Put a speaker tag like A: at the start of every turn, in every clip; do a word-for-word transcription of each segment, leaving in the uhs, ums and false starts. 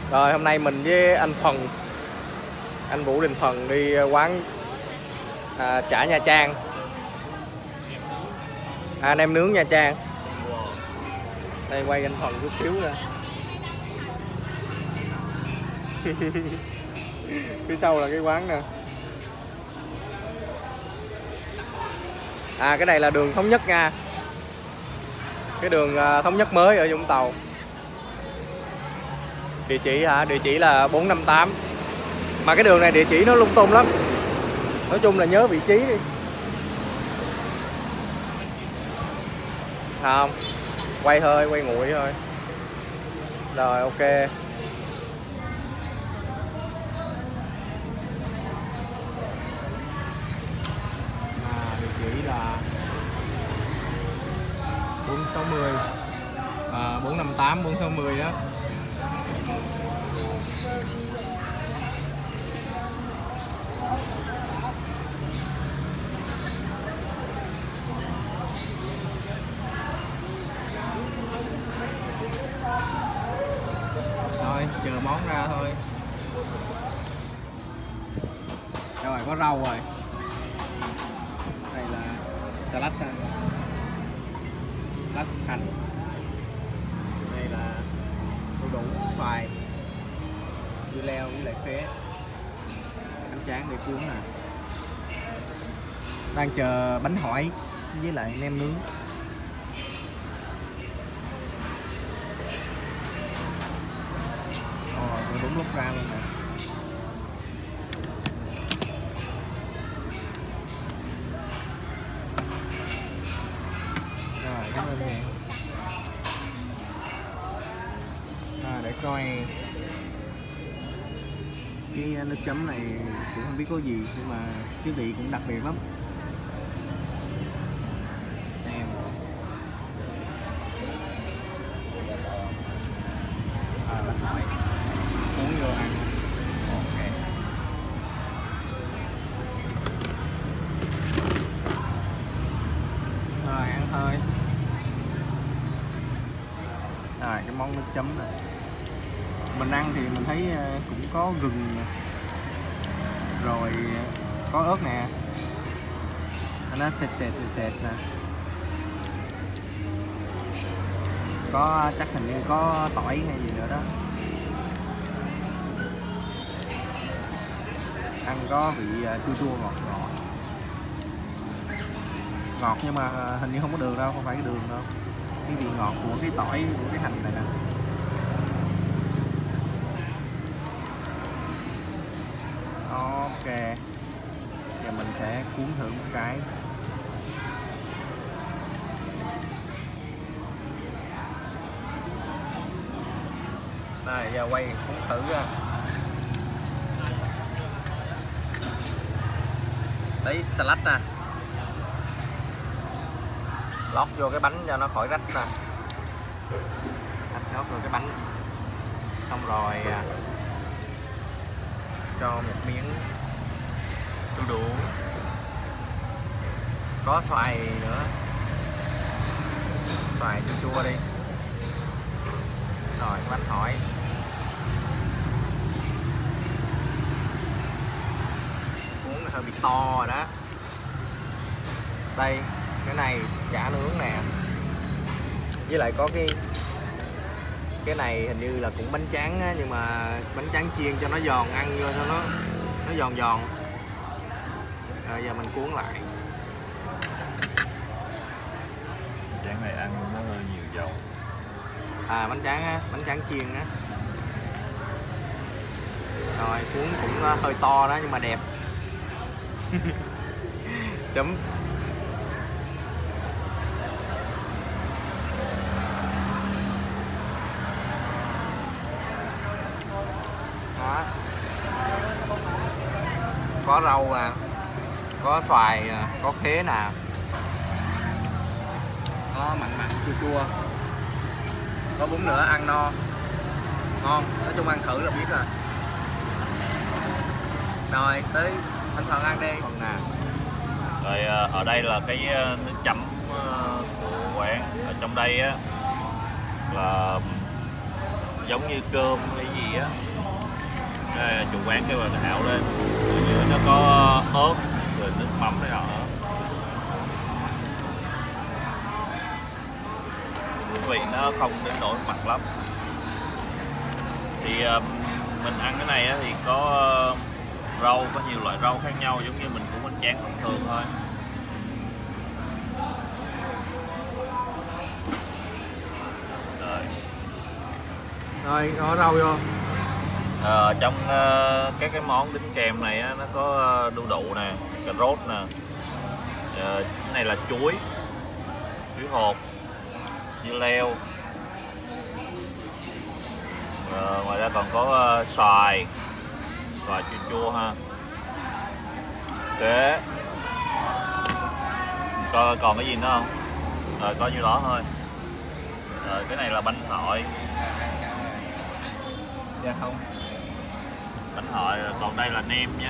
A: Rồi hôm nay mình với anh Thuần, anh Vũ Đình Thuần đi quán à, chả Nha Trang, à, nem nướng Nha Trang. Đây quay anh Thuần chút xíu nè. Phía sau là cái quán nè. À cái này là đường Thống Nhất nha. Cái đường Thống Nhất mới ở Vũng Tàu. Địa chỉ hả? Địa chỉ là bốn năm tám. Mà cái đường này địa chỉ nó lung tung lắm. Nói chung là nhớ vị trí đi. Không, quay thôi, quay nguội thôi. Rồi ok. À, địa chỉ là bốn sáu mươi, à, bốn năm tám, bốn sáu mươi đó. Thôi chờ món ra thôi. Rồi có rau rồi. Đây là salad ha. Salad hành. Đây là đu đủ, xoài, dưa leo với lại khế, bánh tráng để cuốn nè. Đang chờ bánh hỏi với lại nem nướng. Ồ, đúng lúc ra luôn nè. Rồi, cảm ơn em. À, để coi cái nước chấm này cũng không biết có gì, nhưng mà cái vị cũng đặc biệt lắm. Em à, bánh hỏi uống vô ăn. Ok. Rồi ăn thôi. Rồi cái món nước chấm này mình ăn thì mình thấy cũng có gừng rồi có ớt nè, nó sệt sệt sệt sệt nè, có chắc hình như có tỏi hay gì nữa đó. Ăn có vị chua chua ngọt ngọt ngọt, nhưng mà hình như không có đường đâu, không phải cái đường đâu, cái vị ngọt của cái tỏi, của cái hành này nè. Ok, giờ mình sẽ cuốn thử một cái. Đây giờ quay cuốn thử ra. Đấy salad nè, lót vô cái bánh cho nó khỏi rách nè, lót vô cái bánh xong rồi cho một miếng đu đủ, có xoài nữa, xoài chua chua đi. Rồi cái bánh hỏi cuốn hơi bị to rồi đó. Đây cái này chả nướng nè, với lại có cái cái này hình như là cũng bánh tráng á, nhưng mà bánh tráng chiên cho nó giòn, ăn vô cho nó nó giòn giòn. Rồi giờ mình cuốn lại.
B: Tráng này ăn nó hơi nhiều dầu.
A: À bánh tráng á, bánh tráng chiên á. Rồi cuốn cũng hơi to đó nhưng mà đẹp. Chấm. Đó. Có rau à, có xoài, có khế nè, có mặn mặn chua chua, có bún nữa, ăn no ngon. Nói chung ăn thử là biết rồi. Rồi tới anh Thuần ăn đi. Phần nào
B: Rồi ở đây là cái nước chấm của quán. Ở trong đây á là giống như cơm hay gì á. Đây, chủ quán kêu là hảo lên, dưới nó có ớt rồi nước mắm này nọ. Hương vị nó không đến nỗi mặn lắm. Thì um, mình ăn cái này á, thì có uh, rau, có nhiều loại rau khác nhau giống như mình cũng bánh tráng thông thường thôi. Rồi,
A: Rồi, có rau vô.
B: Ờ, trong uh, các cái món đính kèm này á, nó có uh, đu đủ nè, cà rốt nè, uh, cái này là chuối, chuối hột, dưa leo. Ờ, ngoài ra còn có uh, xoài, xoài chua chua ha, kế, coi còn cái gì nữa không? Rồi có nhiêu đó thôi. Rồi cái này là bánh hỏi.
A: Dạ không.
B: Bánh hỏi, còn đây là nem nha.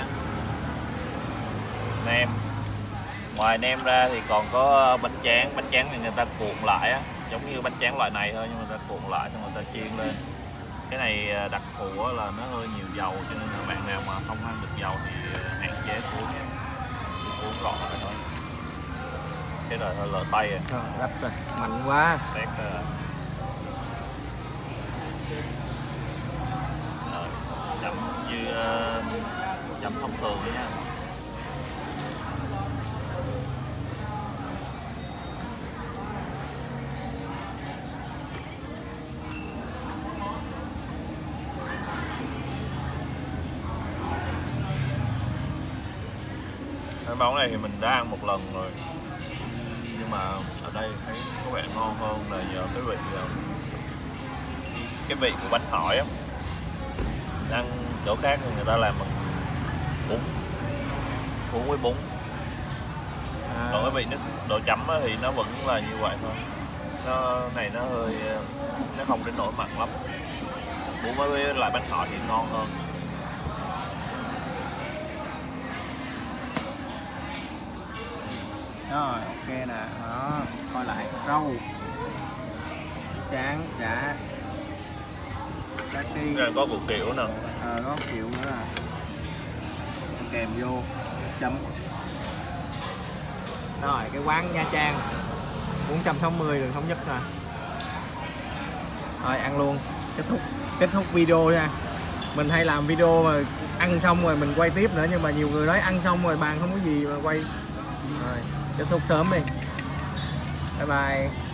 B: Nem. Ngoài nem ra thì còn có bánh tráng, bánh tráng thì người ta cuộn lại á, giống như bánh tráng loại này thôi nhưng mà người ta cuộn lại xong người ta chiên lên. Cái này đặc thù là nó hơi nhiều dầu cho nên là bạn nào mà không ăn được dầu thì hạn chế cuốn cuốn gọn lại thôi. Cái rồi hơi lỡ tay rồi.
A: Rồi, đắp rồi, mạnh quá.
B: Tét rồi. Chấm như uh, chấm thông thường đấy nha. Cái món này thì mình đã ăn một lần rồi, nhưng mà ở đây thấy có vẻ ngon hơn là nhờ cái vị cái vị của bánh hỏi á. Ăn chỗ khác thì người ta làm bằng bún, cuốn với bún. À. Còn cái vị nước đồ chấm á, thì nó vẫn là như vậy thôi. Nó này nó hơi nó không đến nỗi mặn lắm. Cuốn với lại bánh hỏi thì ngon hơn.
A: Rồi, ok nè, đó, coi lại rau, tráng, chả, cá ti.
B: Rồi có củ kiệu nè.
A: Ờ, có kiệu nữa nè. Kèm vô, chấm. Rồi, cái quán Nha Trang bốn trăm sáu mươi đường Thống Nhất nè. Rồi, ăn luôn, kết thúc kết thúc video nha. Mình hay làm video mà ăn xong rồi mình quay tiếp nữa, nhưng mà nhiều người nói ăn xong rồi bàn không có gì mà quay. Rồi, kết thúc sớm đi. Bye bye.